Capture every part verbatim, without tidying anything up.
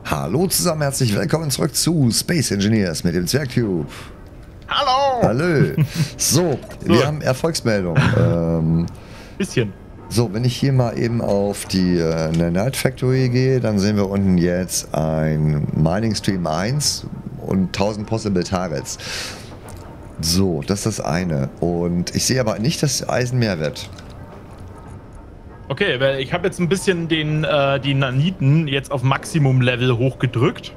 Hallo zusammen, herzlich willkommen zurück zu Space Engineers mit dem Zwergcube. Hallo! Hallo! So, wir so. haben Erfolgsmeldung. ähm, Bisschen. So, wenn ich hier mal eben auf die äh, Nanite Factory gehe, dann sehen wir unten jetzt ein Mining Stream eins und tausend Possible Targets. So, das ist das eine. Und ich sehe aber nicht, dass Eisen mehr wird. Okay, weil ich habe jetzt ein bisschen den, äh, die Naniten jetzt auf Maximum-Level hochgedrückt.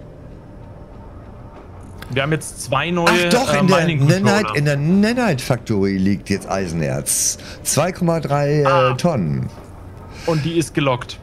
Wir haben jetzt zwei neue Ach doch, äh, in, der Mining Nanite, in der Nanite Factory liegt jetzt Eisenerz. zwei Komma drei ah. äh, Tonnen. Und die ist gelockt.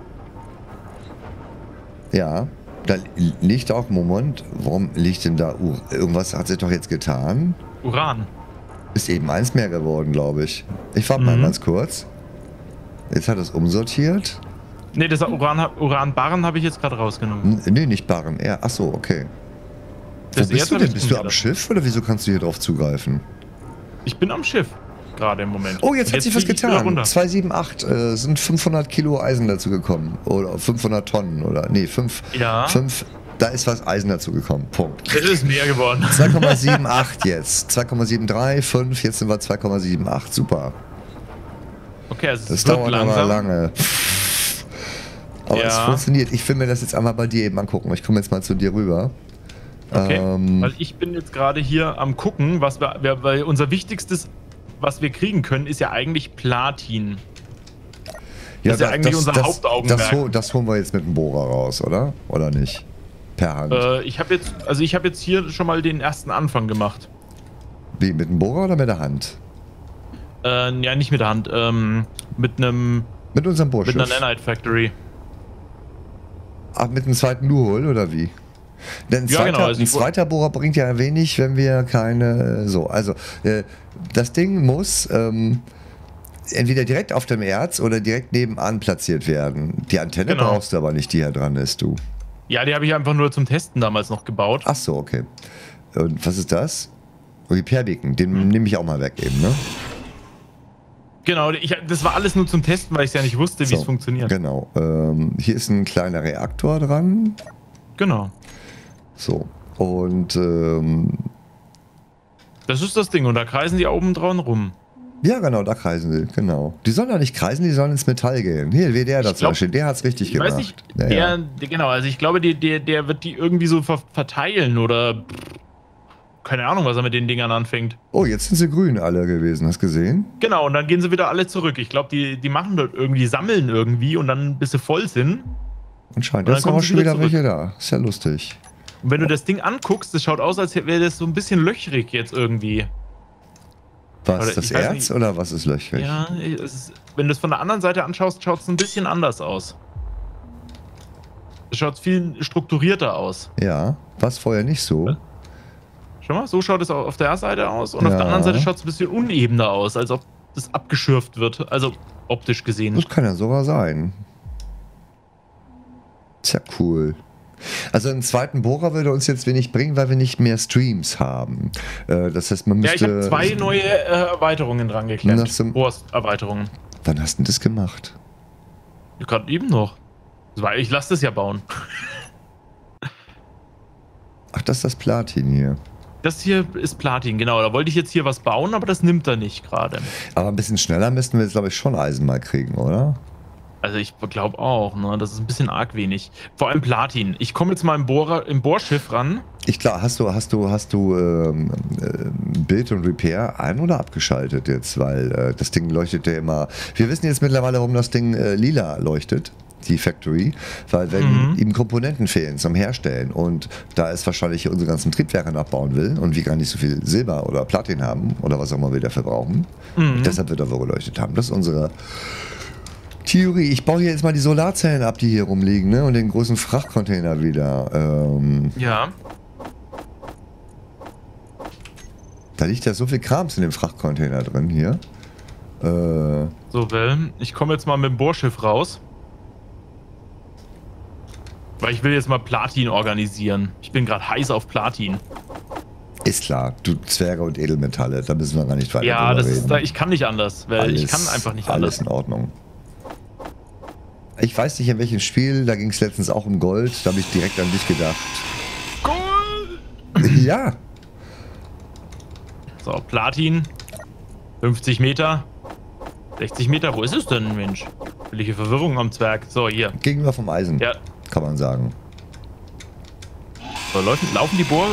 Ja, da liegt auch, Moment, warum liegt denn da Uran? Irgendwas hat sich doch jetzt getan. Uran. Ist eben eins mehr geworden, glaube ich. Ich warte mhm. mal ganz kurz. Jetzt hat es umsortiert. Ne, das Uran, Uran-Barren habe ich jetzt gerade rausgenommen. Ne, nicht Barren, er. Achso, okay. Das Wo bist du denn? Bist du am Schiff oder wieso kannst du hier drauf zugreifen? Ich bin am Schiff. Gerade im Moment. Oh, jetzt, jetzt hat sich was getan. zwei sieben acht äh, sind fünfhundert Kilo Eisen dazu gekommen. Oder fünfhundert Tonnen oder. Nee, fünf. Ja. fünf, da ist was Eisen dazu gekommen. Punkt. Es ist mehr geworden. zwei Komma sieben acht jetzt. zwei Komma sieben drei, fünf, jetzt sind wir zwei Komma sieben acht. Super. Okay, also das es wird dauert langsam. aber lange. Aber ja. es funktioniert. Ich will mir das jetzt einmal bei dir eben angucken. Ich komme jetzt mal zu dir rüber. Okay, ähm, weil ich bin jetzt gerade hier am gucken, was wir, wir, weil unser wichtigstes, was wir kriegen können, ist ja eigentlich Platin. Das ja, ist ja das, eigentlich das, unser das, Hauptaugenmerk. Das, das holen wir jetzt mit dem Bohrer raus, oder? Oder nicht? Per Hand. Äh, ich habe jetzt, also ich habe jetzt hier schon mal den ersten Anfang gemacht. Wie, mit dem Bohrer oder mit der Hand? Äh, ja, nicht mit der Hand, ähm, mit einem... Mit unserem Bohrschiff? Mit einer Nanite Factory. Ach, mit einem zweiten Luhol, oder wie? Denn ein, ja, zweiter, genau, also ein zweiter Bohrer bringt ja wenig, wenn wir keine... So, also, äh, das Ding muss ähm, entweder direkt auf dem Erz oder direkt nebenan platziert werden. Die Antenne genau. brauchst du aber nicht, die hier dran ist, du. Ja, die habe ich einfach nur zum Testen damals noch gebaut. Ach so, okay. Und was ist das? Repair-Beacon, den hm. nehme ich auch mal weg eben, ne? Genau, ich, das war alles nur zum Testen, weil ich ja nicht wusste, wie so, es funktioniert. Genau. Ähm, hier ist ein kleiner Reaktor dran. Genau. So. Und ähm, das ist das Ding und da kreisen die oben dran rum. Ja, genau, da kreisen sie, genau. Die sollen da nicht kreisen, die sollen ins Metall gehen. Hier, W D R da zum Beispiel, der hat's richtig ich gemacht. Weiß nicht, ja, der, ja. der, genau, also ich glaube, der, der, der wird die irgendwie so ver verteilen oder keine Ahnung, was er mit den Dingern anfängt. Oh, jetzt sind sie grün alle gewesen, hast du gesehen? Genau, und dann gehen sie wieder alle zurück. Ich glaube, die, die machen dort irgendwie, sammeln irgendwie und dann, bis sie voll sind. Anscheinend, da sind auch schon wieder zurück. Welche da. Ist ja lustig. Und wenn du das Ding anguckst, das schaut aus, als wäre das so ein bisschen löchrig jetzt irgendwie. Was, oder, das Erz nicht, oder was ist löchrig? Ja, es ist, wenn du es von der anderen Seite anschaust, schaut es ein bisschen anders aus. Es schaut viel strukturierter aus. Ja, was vorher nicht so. Schau mal, so schaut es auf der Seite aus und ja. auf der anderen Seite schaut es ein bisschen unebener aus, als ob das abgeschürft wird, also optisch gesehen. Das kann ja sogar sein. Tja, cool. Also einen zweiten Bohrer würde uns jetzt wenig bringen, weil wir nicht mehr Streams haben. Äh, das heißt, man müsste... Ja, ich habe zwei neue äh, Erweiterungen dran geklemmt. Bohrerweiterungen. Wann hast du denn das gemacht? Gerade eben noch. Weil ich lasse das ja bauen. Ach, das ist das Platin hier. Das hier ist Platin, genau. Da wollte ich jetzt hier was bauen, aber das nimmt er nicht gerade. Aber ein bisschen schneller müssten wir jetzt, glaube ich, schon Eisen mal kriegen, oder? Also ich glaube auch, ne? Das ist ein bisschen arg wenig. Vor allem Platin. Ich komme jetzt mal im, Bohrer, im Bohrschiff ran. Ich glaube, hast du, hast du, hast du ähm, äh, Bild und Repair ein- oder abgeschaltet jetzt? Weil äh, das Ding leuchtet ja immer... Wir wissen jetzt mittlerweile, warum das Ding äh, lila leuchtet. Die Factory, weil wenn mhm. ihm Komponenten fehlen zum Herstellen und da es wahrscheinlich hier unsere ganzen Triebwerke nachbauen will und wir gar nicht so viel Silber oder Platin haben oder was auch immer wir dafür brauchen, mhm. deshalb wird er so geleuchtet haben. Das ist unsere Theorie. Ich baue hier jetzt mal die Solarzellen ab, die hier rumliegen, ne? Und den großen Frachtcontainer wieder. Ähm, ja. Da liegt ja so viel Krams in dem Frachtcontainer drin hier. Äh, so, Well, ich komme jetzt mal mit dem Bohrschiff raus. Weil ich will jetzt mal Platin organisieren. Ich bin gerade heiß auf Platin. Ist klar, du Zwerge und Edelmetalle, da müssen wir gar nicht weiter ja, drüber das reden. ist, ich kann nicht anders, weil alles, ich kann einfach nicht alles anders. Alles in Ordnung. Ich weiß nicht in welchem Spiel, da ging es letztens auch um Gold, da habe ich direkt an dich gedacht. Gold! Ja. So, Platin. fünfzig Meter. sechzig Meter, wo ist es denn, Mensch? Welche Verwirrung am Zwerg. So, hier. Gegenüber vom Eisen, Ja. kann man sagen. So, laufen, laufen die Bohrer.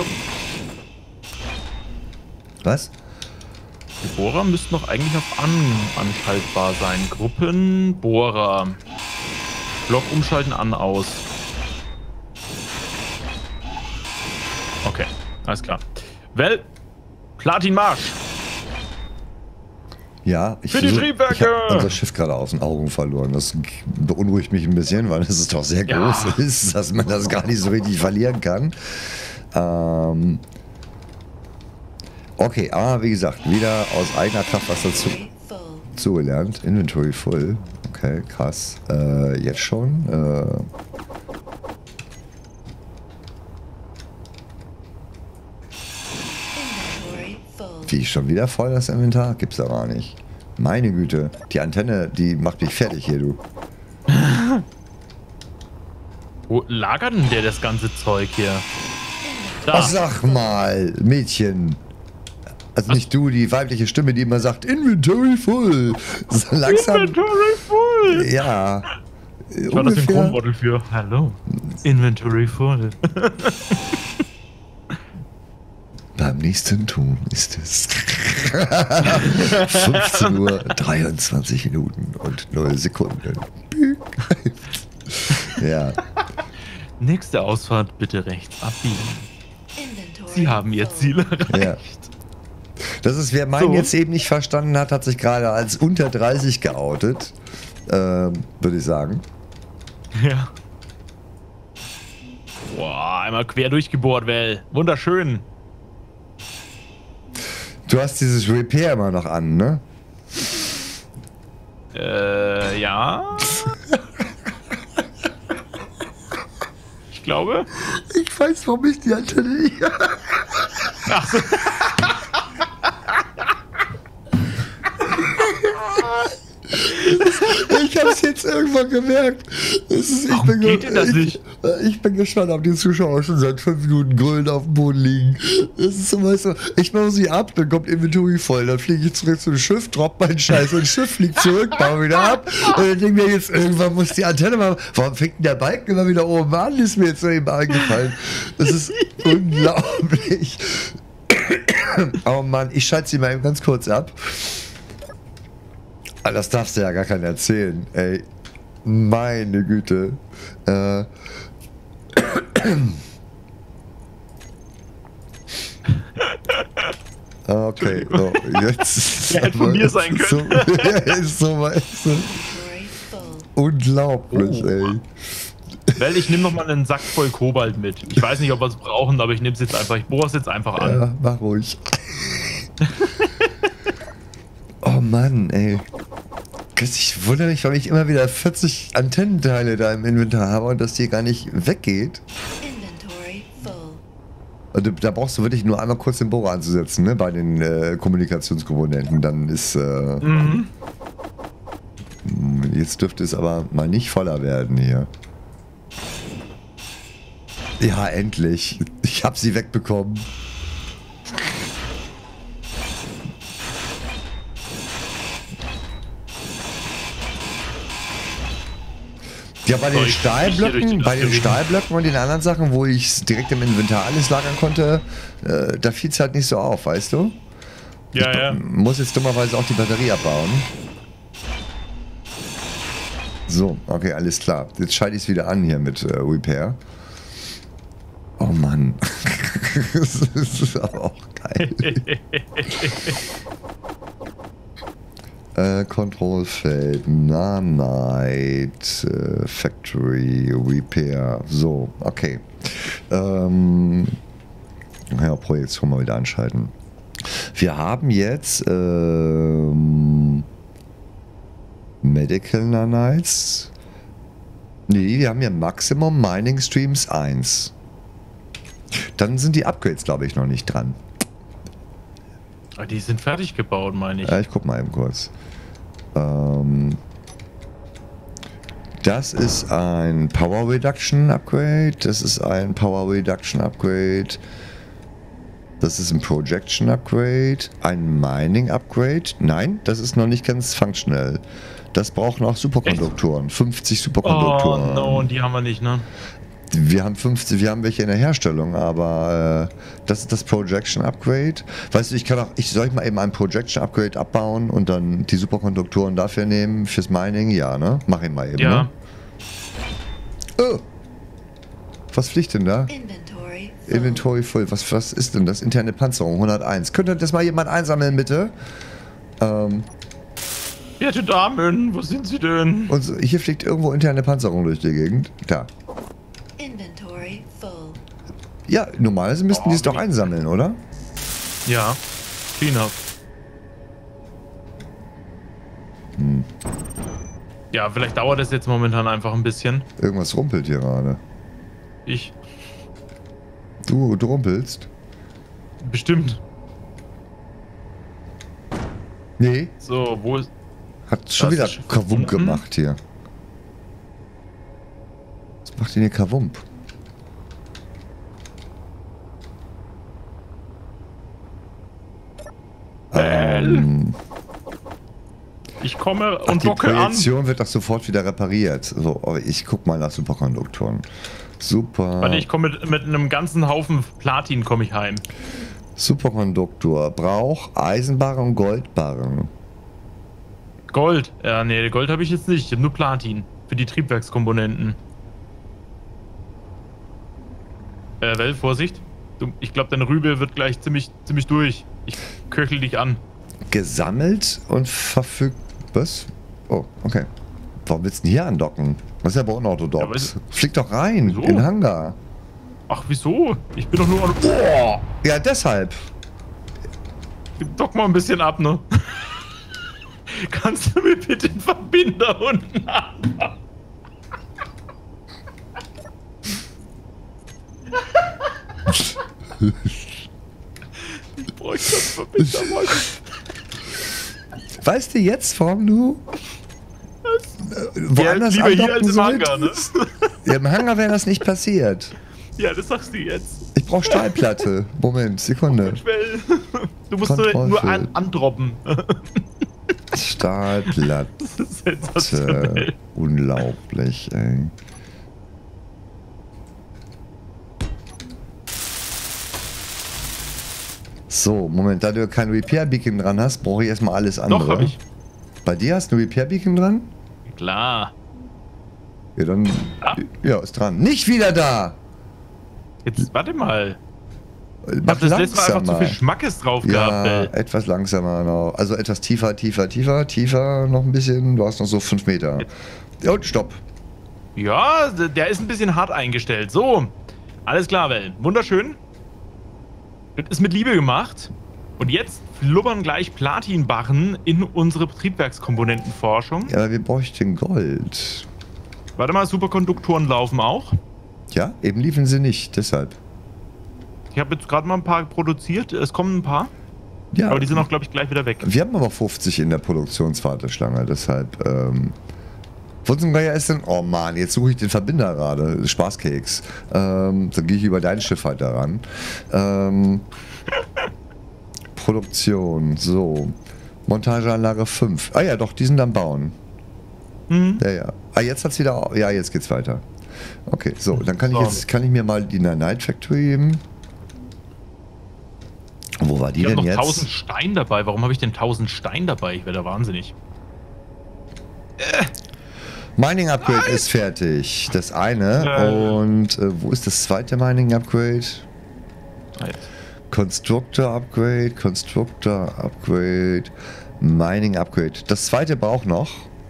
Was? Die Bohrer müssten noch eigentlich auf an, anschaltbar sein. Gruppen, Bohrer. Block umschalten, an, aus. Okay, alles klar. Well, Platin-Marsch. Ja, ich, Für die versuch, Triebwerke! ich habe unser Schiff gerade aus den Augen verloren. Das beunruhigt mich ein bisschen, weil es doch sehr Ja. groß ist, dass man das gar nicht so richtig verlieren kann. Ähm okay, aber wie gesagt, wieder aus eigener Kraft was dazu zugelernt. Inventory full. Okay, krass. Äh, jetzt schon. Äh Wie, schon wieder voll das Inventar? Gibt's aber nicht. Meine Güte, die Antenne, die macht mich fertig hier, du. Wo lagert denn der das ganze Zeug hier? Da. Ach, sag mal, Mädchen. Also Was? nicht du, die weibliche Stimme, die immer sagt, Inventory full. So langsam. Inventory full! Ja. Ich war das Synchronmodel für. Hallo. Inventory full. Beim nächsten Ton ist es fünfzehn Uhr dreiundzwanzig Minuten und null Sekunden. Ja. Nächste Ausfahrt bitte rechts abbiegen. Sie haben Ihr Ziel erreicht. Ja. Das ist, wer meinen So. jetzt eben nicht verstanden hat, hat sich gerade als unter dreißig geoutet. Ähm, würde ich sagen. Ja. Boah, einmal quer durchgebohrt, Well. Wunderschön. Du hast dieses Repair immer noch an, ne? Äh, ja. Ich glaube. Ich weiß, warum ich die Antenne nicht. Ach so. Ich hab's jetzt irgendwann gemerkt. Das ist, ich Warum bin geht denn das ich, nicht? Ich bin gespannt, ob die Zuschauer schon seit fünf Minuten grölend auf dem Boden liegen. Das ist so, weißt du, ich mache sie ab, dann kommt Inventory voll, dann fliege ich zurück zum Schiff, dropp mein Scheiß und das Schiff fliegt zurück, baue wieder ab. Und dann denke ich mir jetzt, irgendwann muss die Antenne mal. Warum fängt denn der Balken immer wieder oben an? Ist mir jetzt so eben eingefallen. Das ist unglaublich. Oh Mann, ich schalte sie mal eben ganz kurz ab. Ah, das darfst du ja gar keinen erzählen, ey. Meine Güte. Äh. Okay, so, jetzt. Der hätte von mir sein So, ist so, weißt du. Unglaublich, Oh. ey. Well, ich nehme noch mal einen Sack voll Kobalt mit. Ich weiß nicht, ob wir es brauchen, aber ich nehme es jetzt einfach. Ich bohre es jetzt einfach an. Ja, mach ruhig. Oh Mann, ey. Ich wundere mich, warum ich immer wieder vierzig Antennenteile da im Inventar habe und dass die gar nicht weggeht. Also, da brauchst du wirklich nur einmal kurz den Bohrer anzusetzen, ne, bei den äh, Kommunikationskomponenten. Dann ist. Äh, Mhm. Jetzt dürfte es aber mal nicht voller werden hier. Ja, endlich. Ich habe sie wegbekommen. Ja, bei So, den ich- ich hier durch Stahlblöcken, die bei den Nacht Stahlblöcken und den anderen Sachen, wo ich es direkt im Inventar alles lagern konnte, äh, da fiel es halt nicht so auf, weißt du? Ja, ich ja. muss jetzt dummerweise auch die Batterie abbauen. So, okay, alles klar. Jetzt schalte ich es wieder an hier mit äh, Repair. Oh Mann. Das ist aber auch geil. Äh, Kontrollfeld, Nanite, äh, Factory, Repair. So, okay. Ähm, ja, Projektion mal wieder anschalten. Wir haben jetzt ähm, Medical Nanites. Nee, wir haben ja Maximum Mining Streams eins. Dann sind die Upgrades, glaube ich, noch nicht dran. Ah, die sind fertig gebaut, meine ich. Ja, ich guck mal eben kurz. Ähm, Das ist ein Power Reduction Upgrade. Das ist ein Power Reduction Upgrade. Das ist ein Projection Upgrade. Ein Mining Upgrade. Nein, das ist noch nicht ganz functional. Das braucht noch Superkonduktoren. fünfzig Superkonduktoren. Oh no, und die haben wir nicht, ne? Wir haben fünfzig, wir haben welche in der Herstellung, aber äh, das ist das Projection Upgrade. Weißt du, ich kann auch, ich soll ich mal eben ein Projection Upgrade abbauen und dann die Superkonduktoren dafür nehmen fürs Mining? Ja, ne? Mach ich mal eben. Ja. Ne? Oh. Was fliegt denn da? Inventory full. Inventory full. Was, was ist denn das? Interne Panzerung hunderteins. Könnte das mal jemand einsammeln, bitte? Ähm. Werte Damen, wo sind Sie denn? Und so, hier fliegt irgendwo interne Panzerung durch die Gegend. Da. Inventory full. Ja, normalerweise müssten Oh, die es doch wie- einsammeln, oder? Ja, Cleanup. Hm. Ja, vielleicht dauert es jetzt momentan einfach ein bisschen. Irgendwas rumpelt hier gerade. Ich. Du, du rumpelst? Bestimmt. Nee, So, wo ist. hat schon Das wieder ist schon Kavump verbunden. gemacht hier. Was macht denn hier Kavump? Ähm, Ich komme ach, und die docke an. Projektion wird doch sofort wieder repariert. So, aber ich guck mal nach Superkonduktoren. Super. Warte, ich komme mit, mit einem ganzen Haufen Platin komme ich heim. Superkonduktor braucht Eisenbarren und Goldbarren. Gold. Ja, nee, Gold habe ich jetzt nicht. Ich habe nur Platin. Für die Triebwerkskomponenten. Äh, Well, Vorsicht. Du, ich glaube, dein Rübe wird gleich ziemlich, ziemlich durch. Ich köchel dich an. Gesammelt und verfügt. Was? Oh, okay. Warum willst du denn hier andocken? Das ist ja aber unorthodox. Ja, weißt Flieg doch rein, Wieso? in den Hangar. Ach, wieso? Ich bin doch nur... Boah! Ja, deshalb. Dock mal ein bisschen ab, ne? Kannst du mir bitte den Verbinder unten anbauen? Ich bräuchte das Verbinder mal. Weißt du jetzt, warum du äh, woanders lieber hier andocken als im Hangar, ne? solltest? Ja, im Hangar wäre das nicht passiert. Ja, das sagst du jetzt. Ich brauche Stahlplatte. Moment, Sekunde. Well, du musst nur, nur an, androppen. Stahlplatte. Das ist sensationell. Unglaublich, ey. So, Moment, da du kein Repair Beacon dran hast, brauche ich erstmal alles andere. Doch, hab ich. Bei dir hast du ein Repair Beacon dran? Klar. Ja, dann. Ah. Ja, ist dran. Nicht wieder da! Jetzt warte mal. Ich Mach hab das letzte Mal einfach zu langsamer. viel Schmackes drauf gehabt, Ja, ey. etwas langsamer noch. Also etwas tiefer, tiefer, tiefer, tiefer noch ein bisschen. Du hast noch so fünf Meter. Ja, und stopp. Ja, der ist ein bisschen hart eingestellt. So, alles klar, Well. Wunderschön. Das ist mit Liebe gemacht. Und jetzt flubbern gleich Platinbarren in unsere Triebwerkskomponentenforschung. Ja, aber wir bräuchten Gold. Warte mal, Superkonduktoren laufen auch. Ja, eben liefen sie nicht, deshalb. Ich habe jetzt gerade mal ein paar produziert. Es kommen ein paar. Ja, Aber die sind auch, glaube ich, gleich wieder weg. wir haben aber fünfzig in der Produktionswarteschlange, deshalb. Ähm, Wurzelgeier ist denn. Oh Mann, jetzt suche ich den Verbinder gerade. Spaßkeks. Ähm, dann gehe ich über dein Schiff halt daran. Ähm, Produktion, so. Montageanlage fünf. Ah ja, doch, die sind am Bauen. Mhm. Ja, ja. Ah, jetzt hat's wieder. Ja, jetzt geht's weiter. Okay, so, dann kann ich So. jetzt kann ich mir mal die Night Factory geben. Wo war die Ich habe denn noch jetzt? tausend Stein dabei. Warum habe ich denn tausend Stein dabei? Ich werde da wahnsinnig. Mining Upgrade ist fertig. Das eine. Äh. Und äh, wo ist das zweite Mining Upgrade? Ah, jetzt. Constructor Upgrade, Constructor Upgrade, Mining Upgrade. Das zweite braucht noch.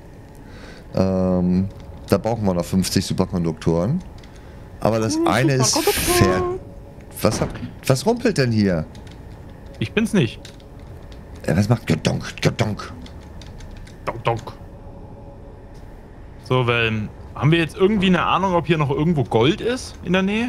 Ähm, da brauchen wir noch fünfzig Superkonduktoren. Aber das Uh, eine ist Superkonduktor. fertig. Was, hat, was rumpelt denn hier? Ich bin's nicht. Äh, was macht Gedonk, Gedonk? Donk, donk. So, weil, haben wir jetzt irgendwie eine Ahnung, ob hier noch irgendwo Gold ist in der Nähe?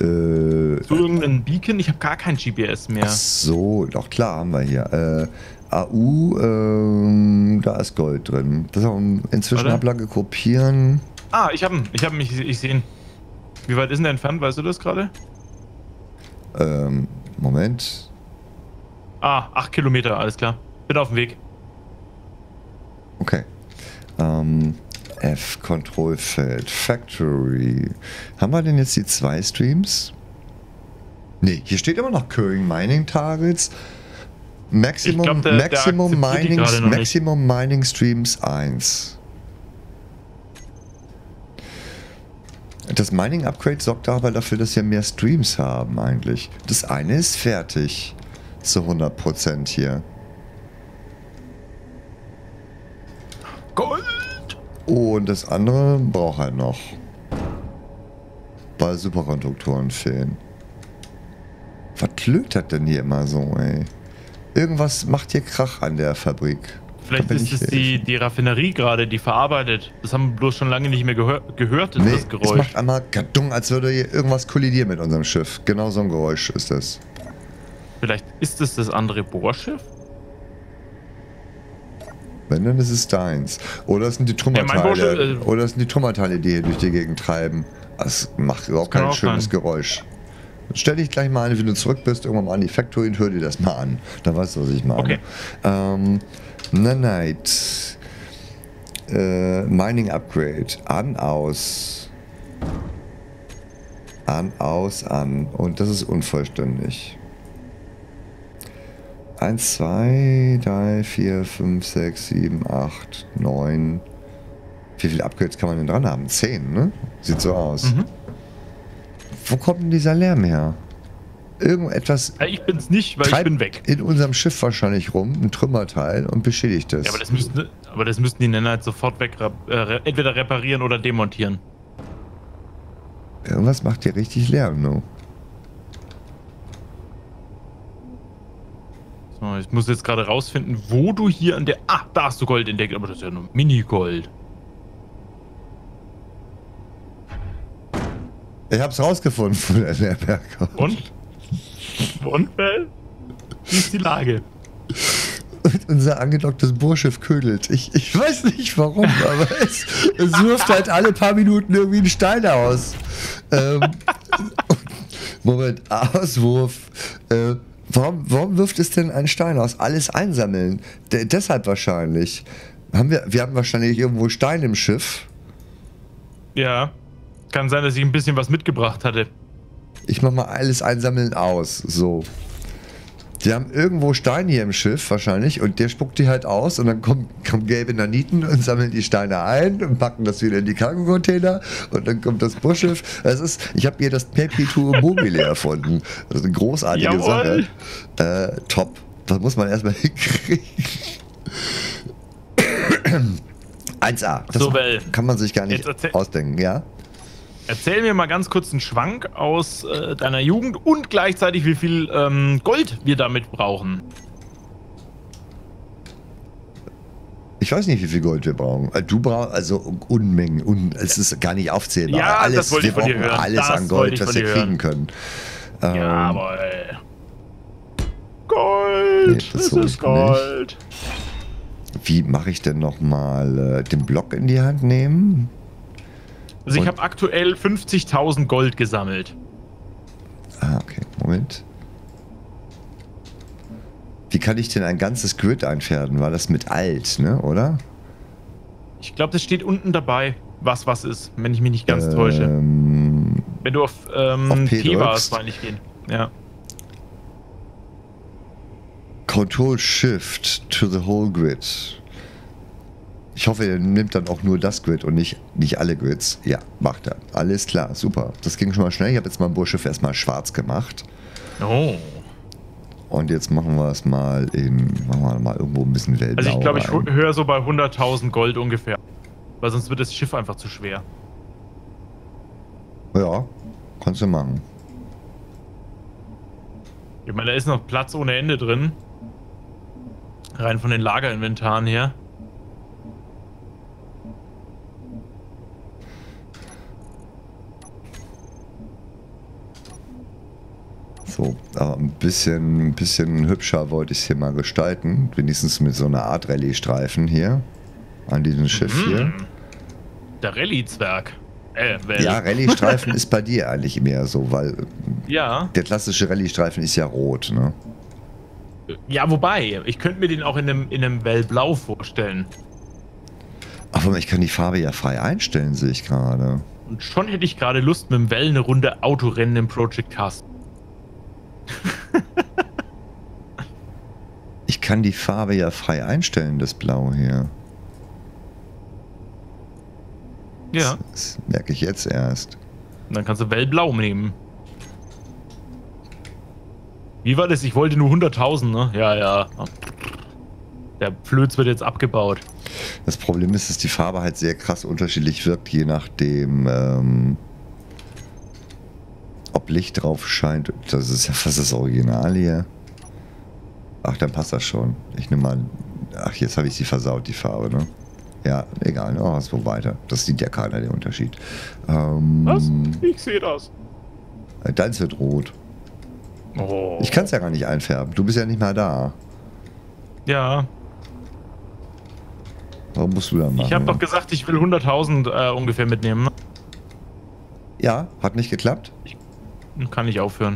Äh, So irgendein Beacon? Ich habe gar kein G P S mehr. ach so, doch klar haben wir hier. Äh, A U, ähm, da ist Gold drin. Das auch inzwischen Warte. Ablage kopieren. Ah, ich hab ihn. Ich hab ihn. Ich, ich sehe ihn. Wie weit ist denn der entfernt? Weißt du das gerade? Ähm, Moment. Ah, acht Kilometer. Alles klar. Bin auf dem Weg. Okay. Ähm, F, Kontrollfeld, Factory. Haben wir denn jetzt die zwei Streams? Ne, hier steht immer noch Curring Mining Targets. Maximum, Ich glaub, der- der Maximum, akzeptiert die Mining, gerade noch nicht. Maximum Mining Streams eins. Das Mining Upgrade sorgt aber dafür, dass wir mehr Streams haben eigentlich. Das eine ist fertig. Zu hundert Prozent hier. Gold! Und das andere braucht halt noch. Weil Superkonduktoren fehlen. Was klötert denn hier immer so, ey? Irgendwas macht hier Krach an der Fabrik. Vielleicht Da will ist ich es die, helfen. die Raffinerie gerade, die verarbeitet. Das haben wir bloß schon lange nicht mehr gehör gehört, ist Nee, das es Geräusch. macht einmal gadung, als würde hier irgendwas kollidieren mit unserem Schiff. Genau so ein Geräusch ist das. Vielleicht ist es das andere Bohrschiff? Wenn, dann ist es deins. Oder es sind die Trümmerteile. Ja, mein Bursche, äh, Oder es sind die Trümmerteile, die hier durch die Gegend treiben. Das macht überhaupt kann kein auch schönes sein. Geräusch. Stell dich gleich mal an, wenn du zurück bist, irgendwann mal an die Factory und hör dir das mal an. Dann weißt du, was ich meine. Okay. Ähm, Nanite. Äh, Mining Upgrade. An, aus. An, aus, an. Und das ist unvollständig. eins, zwei, drei, vier, fünf, sechs, sieben, acht, neun. Wie viele Upgrades kann man denn dran haben? zehn, ne? Sieht so aus. Mhm. Wo kommt denn dieser Lärm her? Irgendetwas Ja, ich bin's nicht, weil ich treibt bin weg. in unserem Schiff wahrscheinlich rum, ein Trümmerteil und beschädigt es. Ja, aber das müssten, aber das müssten die Nenner halt sofort weg, äh, re- entweder reparieren oder demontieren. Irgendwas macht hier richtig Lärm, ne? So, ich muss jetzt gerade rausfinden, wo du hier an der... Ah, da hast du Gold entdeckt, aber das ist ja nur Mini-Gold. Ich hab's rausgefunden von der Lehrberger. Und? Und, Bell? Wie ist die Lage? Und unser angedocktes Bohrschiff ködelt. Ich, ich weiß nicht warum, aber es, es wirft halt alle paar Minuten irgendwie einen Stein aus. Ähm, Moment, Auswurf. Äh, warum, warum wirft es denn einen Stein aus? Alles einsammeln. De deshalb wahrscheinlich. Haben wir, wir haben wahrscheinlich irgendwo Stein im Schiff. Ja. Kann sein, dass ich ein bisschen was mitgebracht hatte. Ich mach mal alles einsammeln aus. So. Die haben irgendwo Steine hier im Schiff wahrscheinlich und der spuckt die halt aus und dann kommen, kommen gelbe Naniten und sammeln die Steine ein und packen das wieder in die Cargo-Container und dann kommt das Busschiff. Das ist, ich habe hier das Perpetuum mobile erfunden. Das ist eine großartige Jawohl. Sache. Äh, top. Das muss man erstmal hinkriegen. eins A. Das So, Well, kann man sich gar nicht jetzt erzähl- ausdenken, ja? Erzähl mir mal ganz kurz einen Schwank aus äh, deiner Jugend und gleichzeitig, wie viel ähm, Gold wir damit brauchen. Ich weiß nicht, wie viel Gold wir brauchen. Äh, Du brauchst also Unmengen. Un es ist gar nicht aufzählbar. Ja, alles, das wollte wir ich von dir brauchen hören. alles Das an wollte Gold, ich was von wir dir kriegen hören. können. Ähm, Jawohl. Gold! Nee, das es hol ist ich Gold! Wie mache ich denn nochmal äh, den Block in die Hand nehmen? Also ich Und- habe aktuell fünfzigtausend Gold gesammelt. Ah, okay. Moment. Wie kann ich denn ein ganzes Grid einfärben? War das mit alt, ne? Oder? Ich glaube, das steht unten dabei, was was ist, wenn ich mich nicht ganz täusche. Ähm, Wenn du auf, ähm, auf P T drückst. warst, meine ich gehen. Ja. Control Shift to the whole grid. Ich hoffe, er nimmt dann auch nur das Grid und nicht, nicht alle Grids. Ja, macht er. Alles klar, super. Das ging schon mal schnell. Ich habe jetzt mein Burschiff erstmal schwarz gemacht. Oh. Und jetzt machen wir es mal in, machen wir mal irgendwo ein bisschen Wellblau Also ich glaube, ich rein. höre so bei hunderttausend Gold ungefähr. Weil sonst wird das Schiff einfach zu schwer. Ja, kannst du machen. Ich meine, da ist noch Platz ohne Ende drin. Rein von den Lagerinventaren her. So, aber ein bisschen, ein bisschen hübscher wollte ich es hier mal gestalten. Wenigstens mit so einer Art Rallye-Streifen hier. An diesem Schiff Mhm. hier. Der Rallye-Zwerg. Äh, well. Ja, Rallye-Streifen ist bei dir eigentlich mehr so, weil Ja. der klassische Rallye-Streifen ist ja rot, ne? Ja, wobei, ich könnte mir den auch in einem, in einem Wellblau vorstellen. Aber ich kann die Farbe ja frei einstellen, sehe ich gerade. Und schon hätte ich gerade Lust, mit dem Well eine Runde Autorennen im Project Cast. Ich kann die Farbe ja frei einstellen, das Blau hier. Ja. Das, das merke ich jetzt erst. Und dann kannst du Wellblau nehmen. Wie war das? Ich wollte nur hunderttausend, ne? Ja, ja. Der Flöz wird jetzt abgebaut. Das Problem ist, dass die Farbe halt sehr krass unterschiedlich wirkt, je nachdem, ähm, ob Licht drauf scheint. Das ist ja fast das Original hier. Ach, dann passt das schon. Ich nehme mal... Ach, jetzt habe ich sie versaut, die Farbe, ne? Ja, egal. Oh, so weiter. Das sieht ja keiner, der Unterschied. Ähm, Was? Ich sehe das. Deins wird rot. Oh. Ich kann es ja gar nicht einfärben. Du bist ja nicht mal da. Ja. Warum musst du da machen? Ich habe doch gesagt, ich will hunderttausend äh, ungefähr mitnehmen. Ja, hat nicht geklappt. Dann kann ich aufhören.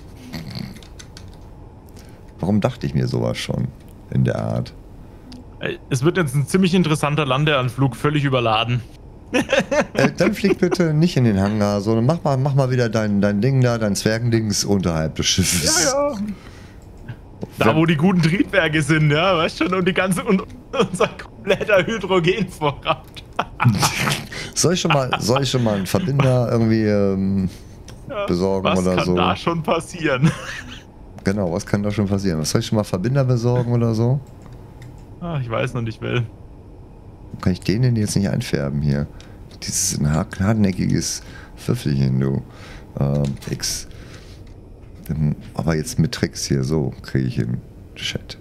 Warum dachte ich mir sowas schon in der Art? Äh, Es wird jetzt ein ziemlich interessanter Landeanflug, völlig überladen. Äh, dann flieg bitte nicht in den Hangar, sondern mach mal, mach mal wieder dein, dein Ding da, dein Zwergendings unterhalb des Schiffes. Ja, ja. Da, wo die guten Triebwerke sind, ja, weißt schon, und die ganze, und unser kompletter Hydrogenvorrat. Soll ich schon mal, soll ich schon mal einen Verbinder irgendwie ähm, Ja, besorgen was oder kann so? da schon passieren? Genau, was kann da schon passieren? Soll ich schon mal Verbinder besorgen oder so? Ah, ich weiß noch nicht, will. Warum kann ich den denn jetzt nicht einfärben hier? Dieses ein hart- hartnäckiges Pfiffelchen, du. Ähm, X. Ähm, Aber jetzt mit Tricks hier, so kriege ich im Chat.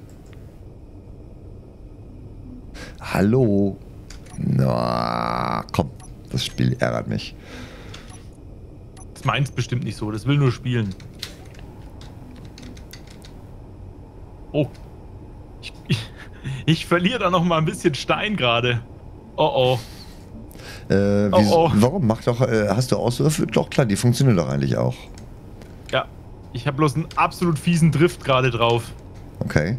Hallo? Na, komm, das Spiel ärgert mich. Das meint's bestimmt nicht so, das will nur spielen. Oh. Ich, ich, ich verliere da noch mal ein bisschen Stein gerade. Oh oh. Äh, Oh, wie, oh. Warum? Mach doch, äh, hast du Auswürfe? Doch klar, die funktionieren doch eigentlich auch. Ja. Ich habe bloß einen absolut fiesen Drift gerade drauf. Okay.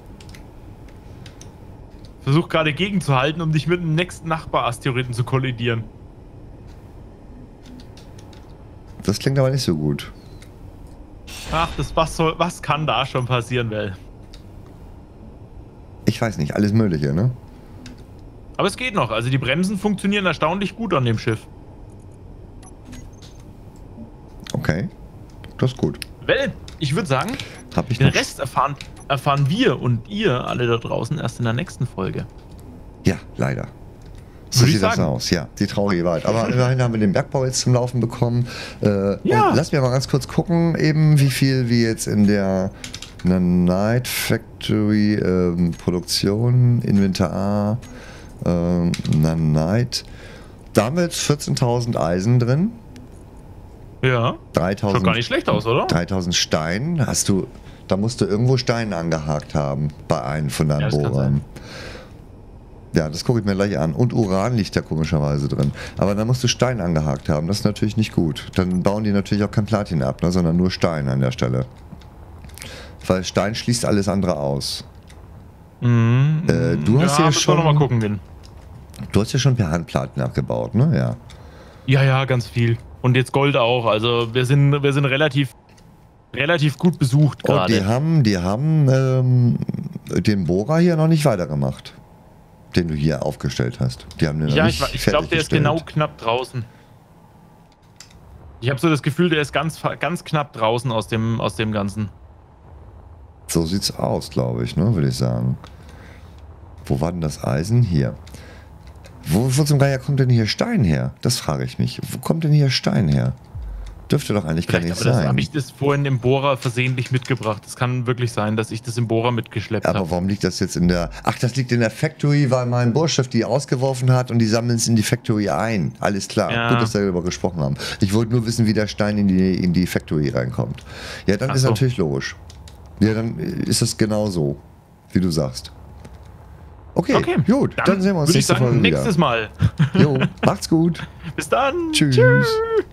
Versuch gerade gegenzuhalten, um dich mit dem nächsten Nachbar-Asteroiden zu kollidieren. Das klingt aber nicht so gut. Ach, das was soll, was kann da schon passieren, Well? Ich weiß nicht, alles Mögliche, ne? Aber es geht noch. Also die Bremsen funktionieren erstaunlich gut an dem Schiff. Okay. Das ist gut. Well, ich würde sagen, Hab ich den noch. Rest erfahren, erfahren wir und ihr alle da draußen erst in der nächsten Folge. Ja, leider. So Würde ich sieht das sagen. aus, ja. Die traurige Wahrheit. Aber immerhin haben wir den Bergbau jetzt zum Laufen bekommen. Äh, Ja. Und lass mir mal ganz kurz gucken, eben wie viel wir jetzt in der Nanite Factory ähm, Produktion, Inventar, ähm, Nanite. Da haben wir jetzt vierzehntausend Eisen drin. Ja. dreitausend, Schaut gar nicht schlecht aus, oder? dreitausend Stein. Hast du, da musst du irgendwo Steine angehakt haben bei einem von deinen Ja, das kann Bohrern. sein. Ja, das gucke ich mir gleich an. Und Uran liegt da komischerweise drin. Aber da musst du Stein angehakt haben. Das ist natürlich nicht gut. Dann bauen die natürlich auch kein Platin ab, ne, sondern nur Stein an der Stelle. Weil Stein schließt alles andere aus. Mhm. Äh, du hast ja, ja müssen wir schon- noch mal gucken, Win. Du hast ja schon per Hand Platin abgebaut, ne? Ja. Ja, ja, ganz viel. Und jetzt Gold auch. Also wir sind, wir sind relativ, relativ gut besucht Und die gerade. haben, die haben ähm, den Bohrer hier noch nicht weitergemacht. Den du hier aufgestellt hast. Die haben den noch Ja, nicht ich, ich glaube, der ist fertiggestellt. genau knapp draußen. Ich habe so das Gefühl, der ist ganz, fa- ganz knapp draußen aus dem, aus dem Ganzen. So sieht's aus, glaube ich, ne, würde ich sagen. Wo war denn das Eisen? Hier. Wo, wo zum Geier kommt denn hier Stein her? Das frage ich mich. Wo kommt denn hier Stein her? Dürfte doch eigentlich gar Vielleicht, nicht aber das sein. habe ich das vorhin im Bohrer versehentlich mitgebracht. Das kann wirklich sein, dass ich das im Bohrer mitgeschleppt Aber habe. warum liegt das jetzt in der... Ach, das liegt in der Factory, weil mein Bohrchef die ausgeworfen hat und die sammeln es in die Factory ein. Alles klar. Ja. Gut, dass wir darüber gesprochen haben. Ich wollte nur wissen, wie der Stein in die, in die Factory reinkommt. Ja, dann Ach ist so. natürlich logisch. Ja, dann ist es genau so, wie du sagst. Okay, Okay, gut. Dann, sehen wir uns würde ich nächste sagen, Folge nächstes wieder. Mal. Jo, macht's gut. Bis dann. Tschüss. Tschüss.